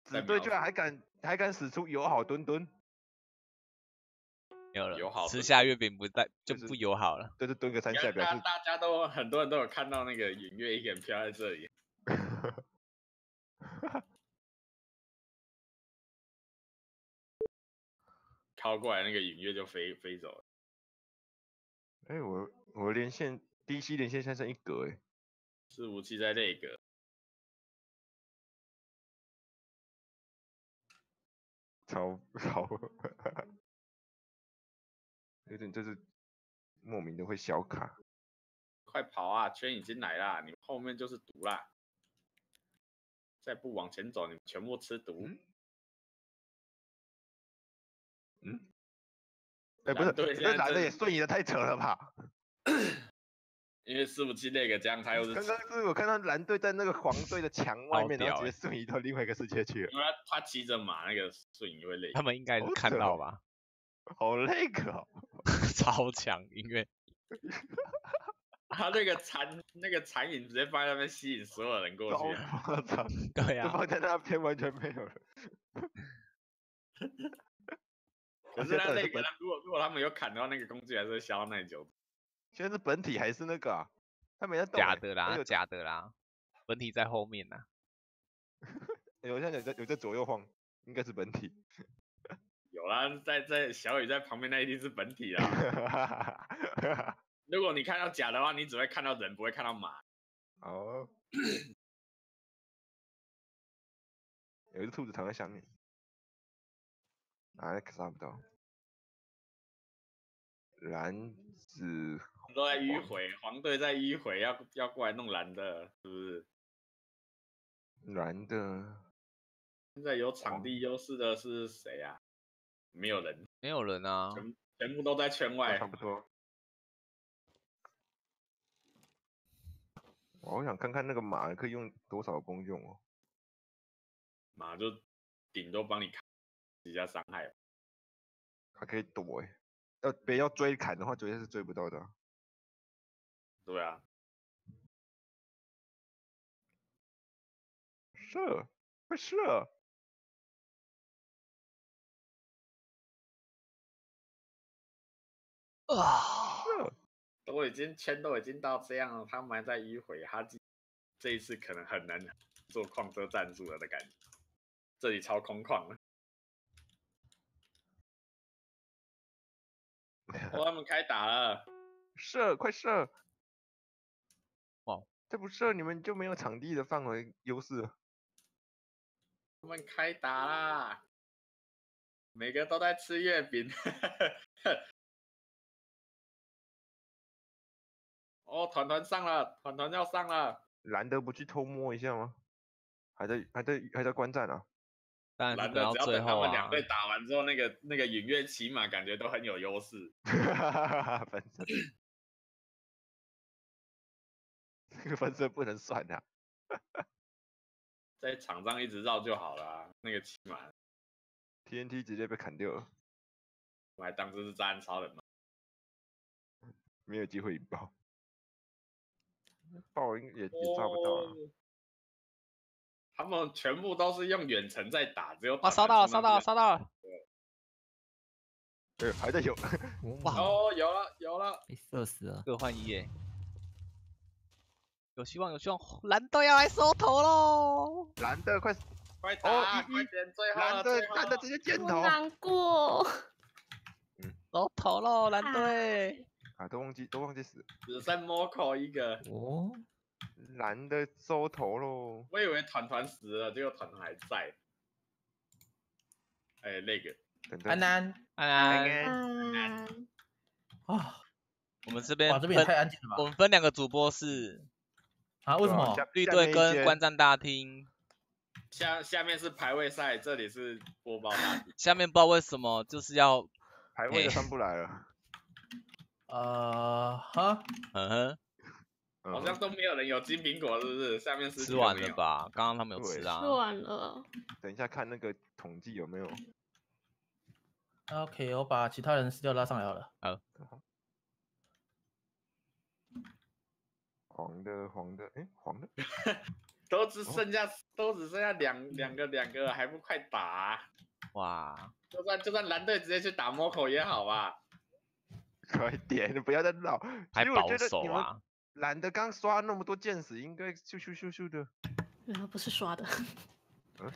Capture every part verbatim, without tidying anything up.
子队居然还敢还敢使出友好蹲蹲， 没有了， 友好吃下月饼不带就不友好了。 就是蹲个三下，表示大家都很多人都有看到那个影月一个人飘在这里。靠过来那个影月就飞飞走了。 哎、欸，我我连线 D C 连线现在剩一格哎， 伺服器在那个， 超超，有点就是莫名的会小卡。 快跑啊！圈已经来啦，你们后面就是毒啦。再不往前走，你们全部吃毒。 嗯。嗯哎、欸，不是，这男的也瞬移的太扯了吧？ 因为伺服器那个这样，他又是刚刚是我看到蓝队在那个黄队的墙外面，然后直接瞬移到另外一个世界去了。 因为他他骑着马，那个瞬移会累。 他们应该是看到吧？ 好累个、哦， 超强音乐。 他那个残那个残影直接放在那边吸引所有人过去、 啊。我操！ 对啊， 就放在那边完全没有人。 可是他那个，如果如果他们有砍的话，那个工具还是会消耗耐久。 现在是本体还是那个、啊？他没在动、欸。 假的啦，假的啦，本体在后面呐。 有现在有在有在左右晃，应该是本体。 有啦，在在小雨在旁边，那一定是本体啦。如果你看到假的话，你只会看到人，不会看到马。 哦。有一只兔子躺在下面。啊，看不到。蓝子都在迂回，黄队在迂回，要要过来弄蓝的，是不是？ 蓝的。 现在有场地优势的是谁啊？没有人， 没有人啊， 全全部都在圈外。 差不多。我好想看看那个马可以用多少功用哦。 马就顶多帮你砍几下伤害。 还可以躲哎，要别要追砍的话，绝对是追不到的、啊。 对啊。 射，快射！ 啊！ 射！ 都已经圈都已经到这样了，他们还在迂回，他这一次可能很难做矿车战术了的感觉。这里超空旷了。哦，他们开打了！ 射，快射！ 哇， 再不射你们就没有场地的范围优势了。 他们开打啦！每个都在吃月饼。哦，团团上了，团团要上了。 蓝的不去偷摸一下吗？还在还在还在观战啊？ 当然蓝的只要等他们两队打完之后，那个那个影月骑马感觉都很有优势。 分身，这个分身不能算啊。 在场上一直绕就好了、啊，那个骑马。 T N T 直接被砍掉了。 我还当这是炸弹超人吗？ 没有机会引爆。爆也也抓不到、啊哦。他们全部都是用远程在打，只有啊烧到了烧到了烧到了。 对，还在有。 哇哦，有了有了， 被射死了。 各换一耶。有希望有希望，蓝队要来收头喽！ 蓝的快快打、啊，快点最后蓝的蓝的直接箭头。 难过。 嗯，收头喽，蓝队。 啊，都忘记都忘记死。 只剩 Moko 一个。 哦。 蓝的收头喽。 我以为团团死了，结果团团还在。哎、欸，那个。 安安安安安。 啊。 我们这边哇，这边也太安静了吧！ 我们分两个主播室。 啊？为什么？ 绿队跟观战大厅。 下下面是排位赛，这里是播报大厅。 下面不知道为什么就是要排位的上不来了。 呃，哈， 嗯哼，好像都没有人有金苹果，是不是？下面是吃完了吧？刚刚他们有吃啊。 吃完了。 等一下看那个统计有没有。 OK， 我把其他人资料拉上来好了。 好。 黄的黄的，哎，黄的。 都只剩下都只剩下两两个两个，还不快打、啊？ 哇！ 就算就算蓝队直接去打 Moco 也好吧。 快点，你不要再闹。 还保其实我觉得守你们啊！ 懒得刚刷那么多箭矢，应该咻咻咻咻的。 然后不是刷的。 嗯。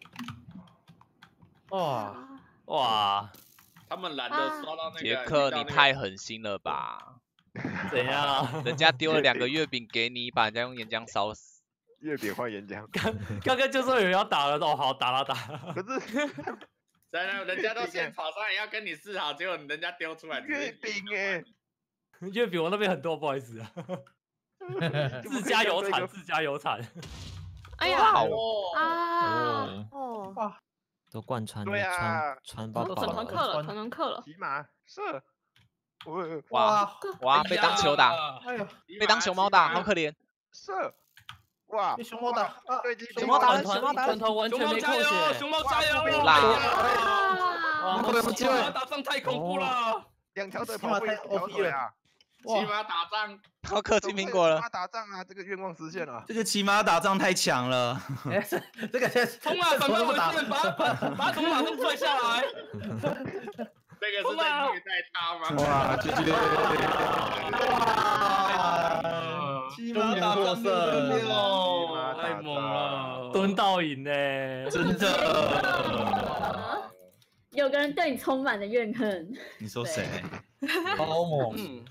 哇哇！ 他们懒得刷到那个。 杰克，你太狠心了吧？ 怎样？ 人家丢了两个月饼给你，把人家用岩浆烧死。 月饼换岩浆。 刚刚刚就说有人要打了，哦，好，打了打了。 可是， 真的，人家都先跑上来要跟你示好，结果人家丢出来月饼哎。 月饼我那边很多，不好意思啊。自家有产，自家有产。 哎呀！ 啊哦。 都贯穿对啊， 穿包团团克了，团团克了。 骑马射。 哇哇！被当球打， 哎呀， 被当熊猫打，好可怜。 射。哇！ 被熊猫打， 熊猫打了，熊猫打了，团完全没扣血。熊猫加油！ 啦！ 哇！骑马打仗太恐怖了。 两条腿跑不赢一条腿啊！ 骑马打仗， 好氪金苹果了。 骑马打仗啊，这个愿望实现了。 这个骑马打仗太强了。 这个先冲啊！反派回旋，把把把他从马上拽下来。 这个是在虐待他吗？ 哇！对对对对哇！骑马打胜， 太猛了，蹲到赢呢， 真的。 有个人对你充满了怨恨。 你说谁？ 超猛！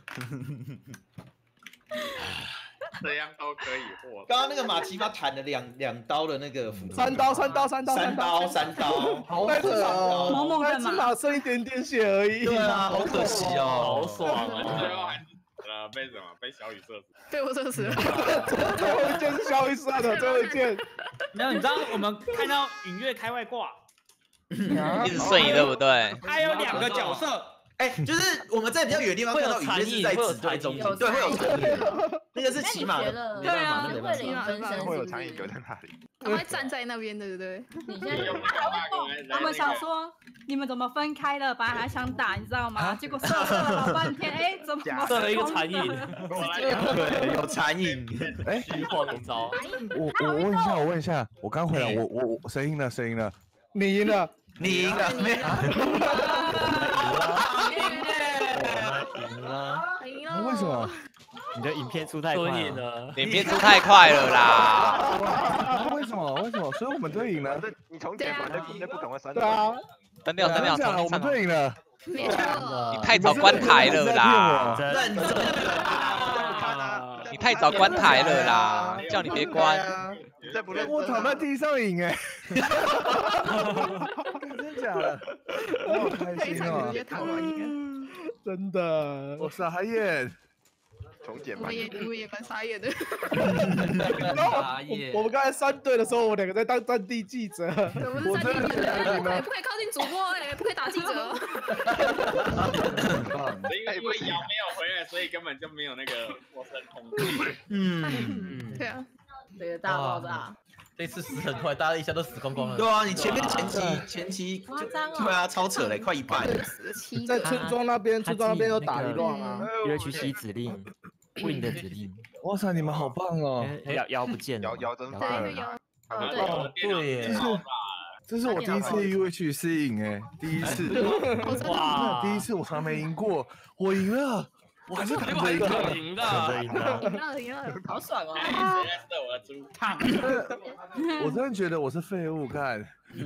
这样都可以获。 刚刚那个马奇马弹了两两刀的那个斧头， 三刀，三刀，三刀， 三刀，三刀， 好扯哦！ 萌萌干嘛？ 起码剩一点点血而已。 对啊，好可惜哦， 好爽啊！ 最后还是死了，被什么？被小雨射死。 被我射死了。 最后一件是小雨射的，最后一件。 没有，你知道我们看到隐月开外挂， 一直瞬移对不对？ 还有两个角色。 哎，就是我们在比较远的地方看到雨月是在指对中间，对，会有残影。那个是骑马的， 对啊， 没为了影分身， 会有残影留在那里。 他们会站在那边，对不对？ 你现在他们想说你们怎么分开了，本来还想打，你知道吗？结果射射了老半天，哎，怎么射了一个残影？ 对，有残影。 哎， 虚晃一招。 我我问一下，我问一下，我刚回来，我我我谁赢了？谁赢了？你赢了， 你赢了，没有？ 赢了， 赢了。 为什么？ 你的影片出太快了， 影片出太快了啦！ 为什么？为什么？所以我们队赢了。 你重点把那那不同的删对啊， 删掉删掉，重新我们队赢了。 没错。 你太早关台了啦！ 认真。 你太早关台了啦！叫你别关。 再不认真， 我躺在地上赢哎。真的假的？我好开心哦！真的，我傻眼。 重剪吧。 我也我也蛮傻眼的。 傻眼。 我们刚才三队的时候，我两个在当战地记者。 我真的不可以不可以靠近主播哎，不可以打记者。 因为因为瑶没有回来，所以根本就没有那个陌生通知。 嗯， 对啊， 这个大爆炸。 这次死很快，大家一下都死光光了。 对啊，你前面前期前期就对啊，超扯嘞，快一半。 在村庄那边，村庄那边有打一乱啊。 约去吸指令，Win 的指令。 哇塞，你们好棒哦！ 腰腰不见了， 腰腰真对棒那个哦，对耶， 这是我第一次 U H 适应哎，第一次。哇，第一次我从来没赢过，我赢了。我还是躺着赢的， 赢的， 赢了，赢了， 好爽哦！ 谁在射我的猪？烫！ 我真的觉得我是废物，干。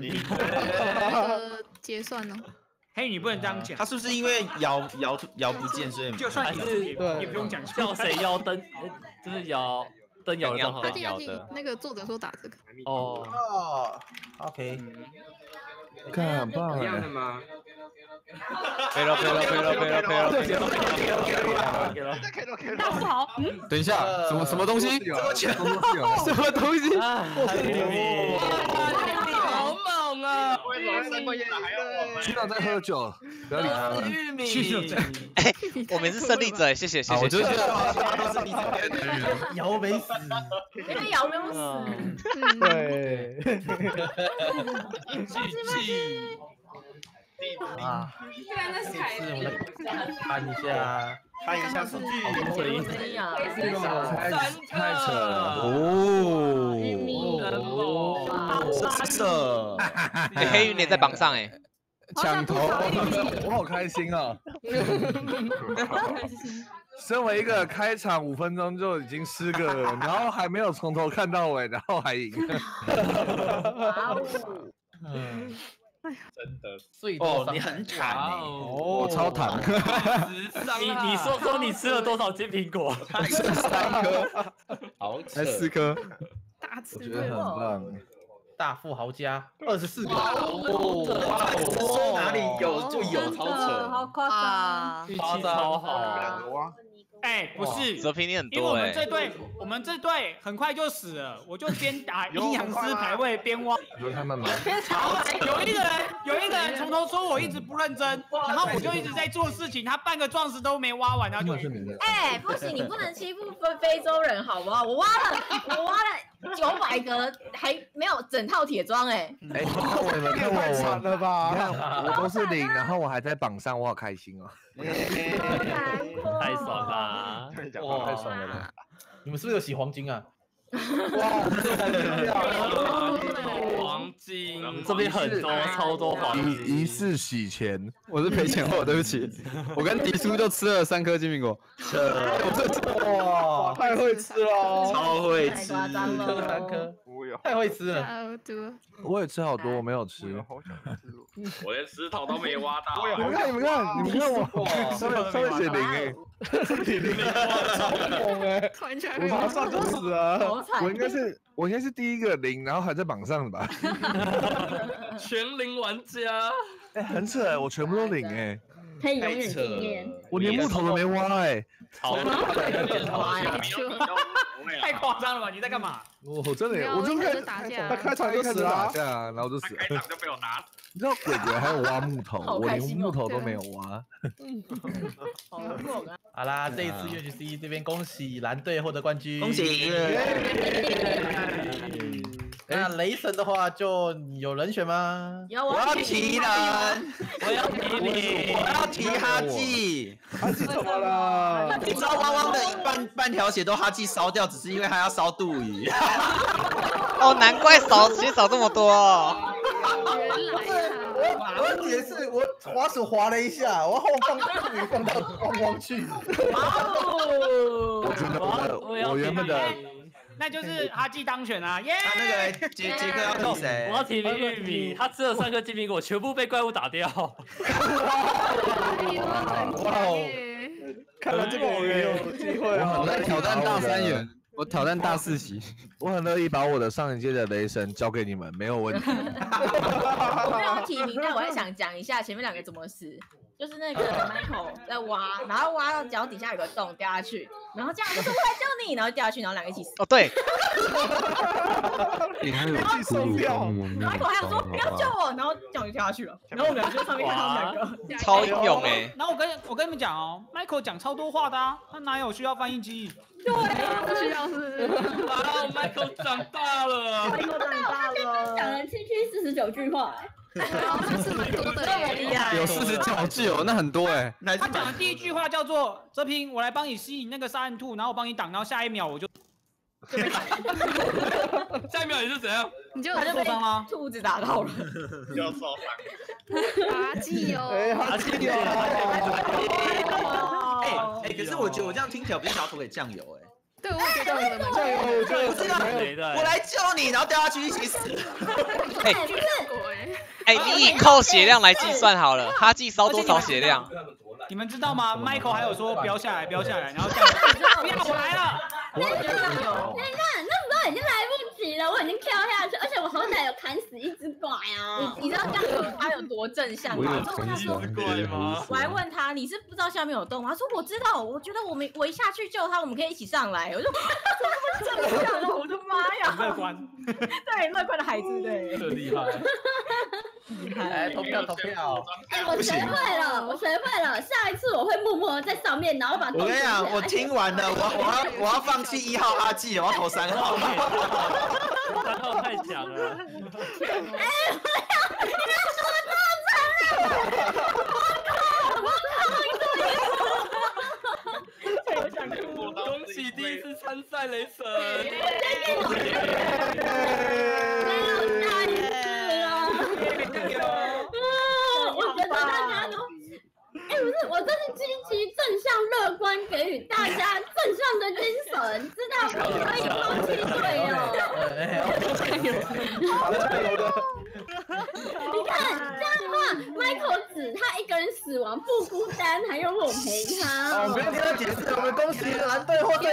结算呢？ 嘿，你不能这样讲。 他是不是因为摇摇摇不见，所以就算是也不用讲叫谁摇灯，就是摇灯摇的正好摇的。 那个作者说打这个。 哦哦 ，OK。 看很棒哎。 一样的吗？ 飞了飞了飞了飞了飞了飞了！ 大富豪，嗯， 等一下，什么什么东西？什么东西？ 好猛啊！ 为什么三个月还要我们？ 局长在喝酒，不要理他了。 玉米， 哎，我们是胜利者，谢谢谢谢。 我觉得胜利者， 摇没死， 因为瑶没有死。 对。 气气。 啊， 对啊，那是凯是我们看一下， 看一下数据。 谁声音啊？ 太太扯了哦， 是的，哎，黑云连在榜上哎， 抢头，我好开心啊！身为一个开场五分钟就已经失格了，然后还没有从头看到尾，然后还赢。 嗯， 真的， 最哦，你很惨哎， 我超坦。 你你说说你吃了多少金苹果？ 三颗， 好才四颗， 大吃我觉得很棒。 大富豪家二十四个， 说哪里有就有，超扯， 好夸张， 运气超好。 哎，不是， 泽平你很因为我多哎， 们这队，我们这队很快就死了，我就边打阴阳师排位边挖。 有他们吗？ 有一个人，有一个人从头说我一直不认真，然后我就一直在做事情，他半个壮士都没挖完，然后就。 哎，不行，你不能欺负非非洲人好不好？我挖了，我挖了九百个，还没有整套铁装哎。 哎，你看我，你看我，太惨了吧！你看我都是零，然后我还在榜上，我好开心哦。 太爽啦！ 哇， 太爽了吧！ 你们是不是有洗黄金啊？ 黄金这边很多，超多黄金。 疑疑似洗钱， 我是赔钱货，对不起。我跟迪叔就吃了三颗金苹果。 哇，太会吃了， 超会吃， 夸张了， 三颗，太会吃了。 我也吃好多，我没有吃。 我连石头都没挖到。 你们看，你们看，你们看我，上面上面写零哎，零零超猛哎，我马上就死了。我应该是我应该是第一个零，然后还在榜上的吧？ 全零玩家， 哎，很扯哎，我全部都零哎， 可以永远纪念。 我连木头都没挖哎， 好， 太夸张了吧？你在干嘛？ 我真的，我就开他开场就开始打架，然后就死了。 开场就被我打死。 你知道鬼鬼还有挖木头，我连木头都没有挖。 好啦，这一次 U G C 这边恭喜蓝队获得冠军， 恭喜！ 那雷神的话，就有人选吗？ 有， 我要提人， 我要提你， 我要提哈记。 哈记怎么了？ 你知道汪汪的半半条血都哈记烧掉，只是因为他要烧肚鱼。 哦，难怪少血少这么多哦。 问题是我滑鼠滑了一下，我后放肚鱼放到汪汪去。 我真的，我我原本的。 那就是哈记当选啊！耶！ 那个杰杰克要提谁？ 我要提名玉米，他吃了三颗金苹果，全部被怪物打掉。 哇哦！看了这个我也有机会啊！ 我在挑战大三元，我挑战大四喜。 我很乐意把我的上一届的雷神交给你们，没有问题。 我没有提名，但我还想讲一下前面两个怎么死。就是那个 Michael 在挖，然后挖到脚底下有个洞掉下去，然后这样就说我来救你，然后掉下去，然后两个一起死。 哦，对。 然后送掉 ，Michael 还想说不要救我，然后这样就跳下去了。然后我们俩就上面看他们两个， 超英勇哎。 然后我跟我跟你们讲哦 ，Michael 讲超多话的啊，他哪有需要翻译机？ 对，不需要是。 哇 ，Michael 长大了 ，Michael 长大了， 讲了七七四十九句话哎。是蛮多的， 有四十九句哦，那很多哎。 他讲的第一句话叫做“泽平，我来帮你吸引那个杀人兔，然后我帮你挡，然后下一秒我就就被打。 下一秒你是怎样？ 你就他就受伤了， 兔子打到了， 就受伤。 哈记哦， 哈记哦。哎哎，可是我觉得我这样听起来不是想要投给酱油哎。 对，我觉得你们酱油，酱油， 我知道，我来救你，然后掉下去一起死。 哎，哎，你以扣血量来计算好了，哈记烧多少血量？ 你们知道吗 ？Michael 还有说飙下来，飙下来，然后这样，不要我来了。 你看，那时候已经来不及了，我已经跳下去，而且我好歹有砍死一只怪啊！ 你你知道这样他有多正向吗？我问他说，我还问他你是不知道下面有洞吗？他说我知道，我觉得我们我一下去救他，我们可以一起上来。我就怎么这么正向？我的妈呀！ 乐观， 对乐观的孩子，对， 很厉害。 来投票投票！ 哎，我学会了，我学会了，下一次我会默默在上面，然后把。 我跟你讲，我听完了，我我要我要放弃一号哈记，我要投三号。 三号太强了。 哎，我要你要说这么残忍！ 拜雷神。 我觉得大家都，哎，不是，我这是积极正向乐观，给予大家正向的精神，知道不可以抛弃队友。你看这样的话 ，Michael 子他一个人死亡不孤单，还有我陪他。 哦，不用听他解释，我们恭喜蓝队获胜。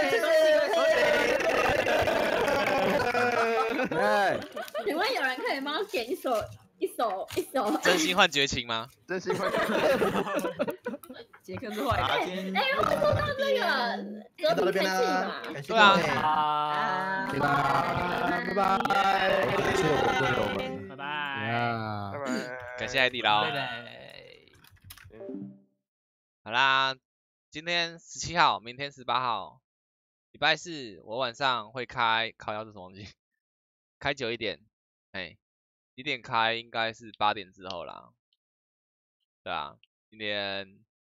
请问有人可以帮我点一首？一首一首， 真心换绝情吗？ 真心换绝情。 杰克是坏人。 哎，我们说到这个和平天气嘛， 对啊。 拜拜，拜拜，谢谢我们队友们， 拜拜， 拜拜， 感谢海底捞。好啦，今天十七号，明天十八号，礼拜四我晚上会开，靠腰是什么东西？开久一点，哎。几点开？应该是八点之后啦。对啊，今天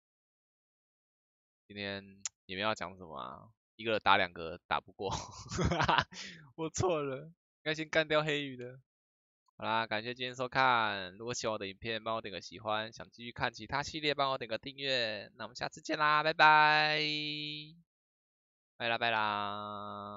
今天也没有要讲什么啊，一个打两个打不过，我错了，应该先干掉黑鱼的。好啦，感谢今天收看，如果喜欢我的影片，帮我点个喜欢，想继续看其他系列，帮我点个订阅。那我们下次见啦，拜拜，拜啦拜啦。